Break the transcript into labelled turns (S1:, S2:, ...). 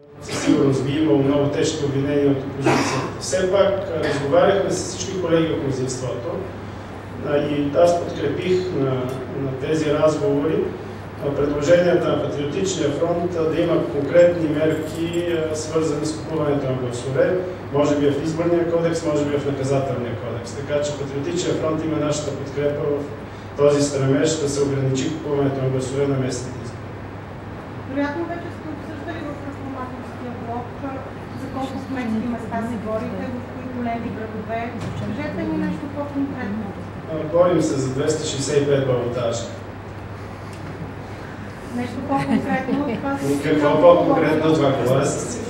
S1: Със сигурност би имало много тежки обвинения от опозицията. Все пак разговаряхме с всички колеги от мнозинството и аз подкрепих на тези разговори предложенията на Патриотичния фронт да има конкретни мерки, свързани с купуването на гласове, може би в изборния кодекс, може би в наказателния кодекс. Така че Патриотичния фронт има нашата подкрепа в този стремеж да се ограничи купуването на гласове на местните избори.
S2: Вероятно вече сте обсъждали в Реформаторския блок за колко кметски места се борите, в кои големи градове. Кажете ми нещо по-конкретно.
S1: Борим се за 265 балотажа.
S2: Нещо по-конкретно от това?
S1: Какво по-конкретно от това? Това е с